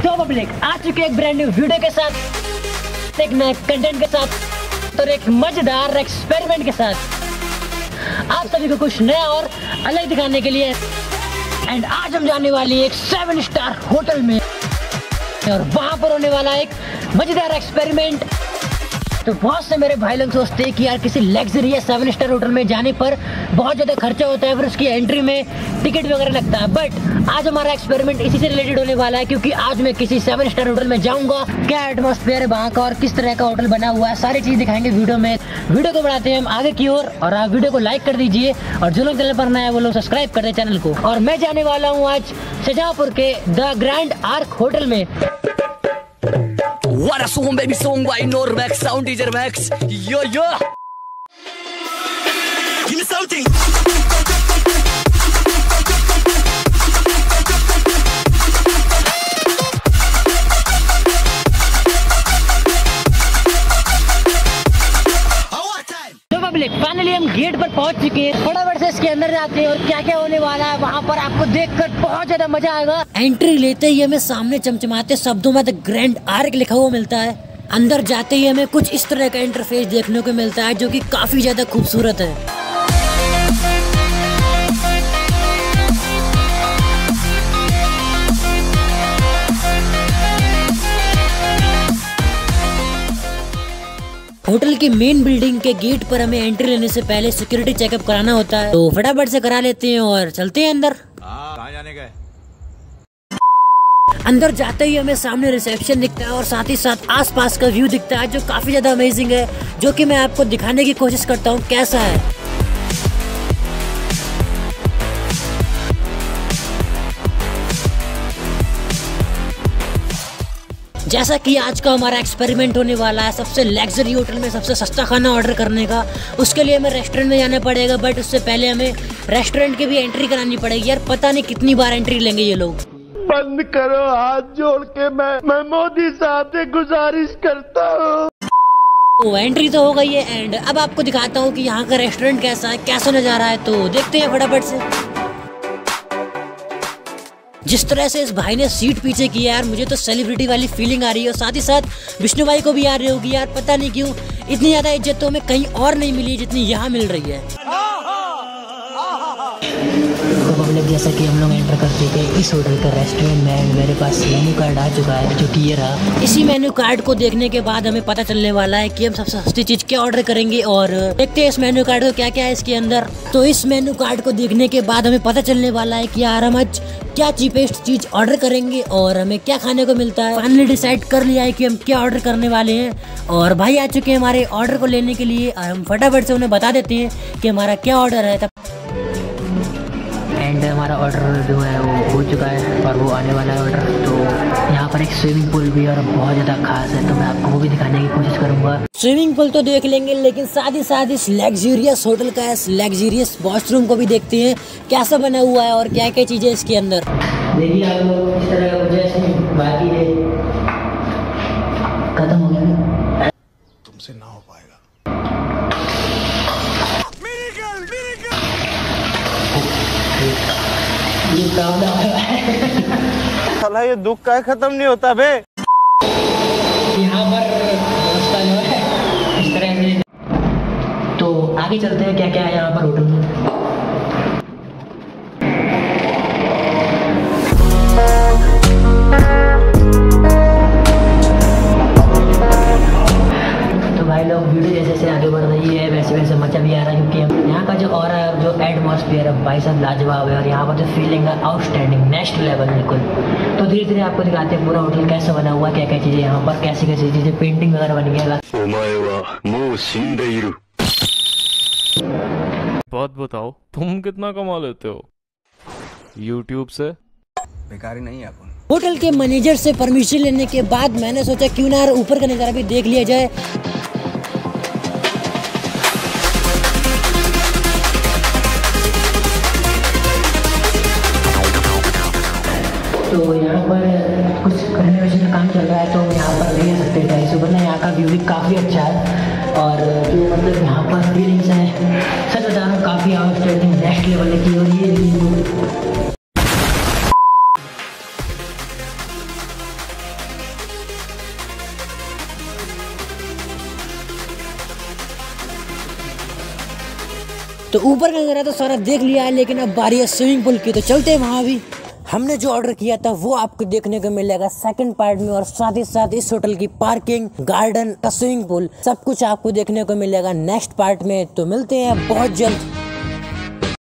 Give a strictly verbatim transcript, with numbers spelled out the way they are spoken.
तो पब्लिक आ चुके एक ब्रांड न्यू वीडियो के साथ, एक नए कंटेंट के साथ और एक मजेदार एक्सपेरिमेंट के साथ आप सभी को कुछ नया और अलग दिखाने के लिए। एंड आज हम जाने वाली एक सेवन स्टार होटल में और वहां पर होने वाला एक मजेदार एक्सपेरिमेंट। तो बहुत से मेरे भाई लोग सोचते हैं कि यार किसी लग्जरी या सेवन स्टार होटल में जाने पर बहुत ज़्यादा खर्चा होता है, फिर उसकी एंट्री में टिकट वगैरह लगता है। बट आज हमारा एक्सपेरिमेंट इसी से रिलेटेड होने वाला है, क्योंकि आज मैं किसी सेवन स्टार होटल में जाऊंगा, क्या एटमॉस्फेयर है वहाँ का और किस तरह का होटल बना हुआ है, सारी चीज़ दिखाएंगे वीडियो में। वीडियो को बढ़ाते हैं हम आगे की ओर और, और आप वीडियो को लाइक कर दीजिए और जो लोग चैनल पर नए हैं वो लोग सब्सक्राइब कर दे चैनल को। और मैं जाने वाला हूँ आज शाहजहांपुर के द ग्रैंड आर्क होटल में। What a song, baby song by Normax, sound teacher Max. Yo yo. Give me something. Finally हम गेट पर पहुंच चुके हैं, फटाफट से इसके अंदर जाते हैं और क्या क्या होने वाला है वहाँ पर आपको देखकर बहुत ज्यादा मजा आएगा। एंट्री लेते ही हमें सामने चमचमाते शब्दों में द ग्रैंड आर्क लिखा हुआ मिलता है। अंदर जाते ही हमें कुछ इस तरह का इंटरफेस देखने को मिलता है जो कि काफी ज्यादा खूबसूरत है। होटल की मेन बिल्डिंग के गेट पर हमें एंट्री लेने से पहले सिक्योरिटी चेकअप कराना होता है, तो फटाफट से करा लेते हैं और चलते हैं अंदर। कहाँ जाने का? अंदर जाते ही हमें सामने रिसेप्शन दिखता है और साथ ही साथ आसपास का व्यू दिखता है जो काफी ज्यादा अमेजिंग है, जो कि मैं आपको दिखाने की कोशिश करता हूँ कैसा है। जैसा कि आज का हमारा एक्सपेरिमेंट होने वाला है सबसे लग्जरी होटल में सबसे सस्ता खाना ऑर्डर करने का, उसके लिए हमें रेस्टोरेंट में जाना पड़ेगा। बट उससे पहले हमें रेस्टोरेंट की भी एंट्री करानी पड़ेगी। यार पता नहीं कितनी बार एंट्री लेंगे ये लोग। बंद करो, हाथ जोड़ के मैं मैं मोदी साहब से गुजारिश करता हूँ। तो एंट्री तो हो गई है एंड अब आपको दिखाता हूँ कि यहाँ का रेस्टोरेंट कैसा है, कैसा नजारा है, तो देखते हैं फटाफट से। जिस तरह से इस भाई ने सीट पीछे की है यार, मुझे तो सेलिब्रिटी वाली फीलिंग आ रही है और साथ ही साथ विष्णु भाई को भी आ रही होगी। यार पता नहीं क्यों इतनी ज्यादा इज्जत तो हमें कहीं और नहीं मिली जितनी यहाँ मिल रही है। तो पब्लिक जैसा कि हम लोग एंटर कर चुके हैं इस होटल का रेस्टोरेंट में, मेरे पास मेन्यू कार्ड आ चुका है जो कि ये रहा। इसी मेन्यू कार्ड को देखने के बाद हमें पता चलने वाला है कि हम सबसे सस्ती चीज क्या ऑर्डर करेंगे और देखते हैं इस मेन्यू कार्ड को क्या क्या है इसके अंदर। तो इस मेन्यू कार्ड को देखने के बाद हमें पता चलने वाला है कि यार हम आज क्या चीपेस्ट चीज ऑर्डर करेंगे और हमें क्या खाने को मिलता है। फाइनली डिसाइड कर लिया है कि हम क्या ऑर्डर करने वाले हैं और भाई आ चुके हैं हमारे ऑर्डर को लेने के लिए और हम फटाफट से उन्हें बता देते हैं कि हमारा क्या ऑर्डर है। तब एंड हमारा ऑर्डर जो है वो हो चुका है और वो आने वाला है ऑर्डर। तो यहाँ पर एक स्विमिंग पूल भी और बहुत ज़्यादा खास है, तो मैं आपको वो भी दिखाने की कोशिश करूँगा। स्विमिंग पूल तो देख लेंगे, लेकिन साथ ही साथ इस लग्जरियस होटल का इस लग्जरियस वॉशरूम को भी देखते हैं कैसा बना हुआ है और क्या क्या चीज़ें इसके अंदर। देखिए आप लोग इस तरह का कुछ बाकी है, खत्म हो गया, तुमसे ना हो पाएगा। ये प्रॉब्लम है साला ये दुख का खत्म नहीं होता बे। यहाँ पर व्यवस्था जो है इस तरह से, तो आगे चलते हैं क्या क्या है यहाँ पर होटल में। तो भाई लोग वीडियो जैसे जैसे आगे बढ़ रही है वैसे वैसे मजा भी आ रहा है, क्योंकि यहाँ का जो ऑरा है जो एटमॉस्फेयर है भाई साहब लाजवाब है और यहाँ पर जो फीलिंग है आउटस्टैंडिंग नेक्स्ट लेवल बिल्कुल। तो धीरे धीरे आपको दिखाते हैं पूरा होटल कैसा बना हुआ, क्या क्या चीज़ें यहाँ पर, कैसी कैसी चीज़ें पेंटिंग वगैरह बन गया। बात बताओ तुम कितना कमा लेते हो यूट्यूब से? बेकारी नहीं है अपन। होटल के मैनेजर से परमिशन लेने के बाद मैंने सोचा क्यों ना ऊपर का नज़ारा भी देख लिया जाए। तो यहाँ पर कुछ रेनोवेशन का काम चल रहा है, तो यहाँ पर ले सकते हैं ढाई सौ, वरना यहाँ का व्यू भी काफ़ी अच्छा है और जो मतलब यहाँ पर फीलिंग्स हैं सच बता रहा हूँ काफ़ी आउटस्टैंडिंग नेक्स्ट लेवल की। और ये तो ऊपर का नजारा तो सारा देख लिया है, लेकिन अब बारी है स्विमिंग पूल की, तो चलते हैं वहाँ भी। हमने जो ऑर्डर किया था वो आपको देखने को मिलेगा सेकंड पार्ट में, और साथ ही साथ इस होटल की पार्किंग, गार्डन, स्विमिंग पूल सब कुछ आपको देखने को मिलेगा नेक्स्ट पार्ट में। तो मिलते हैं बहुत जल्द।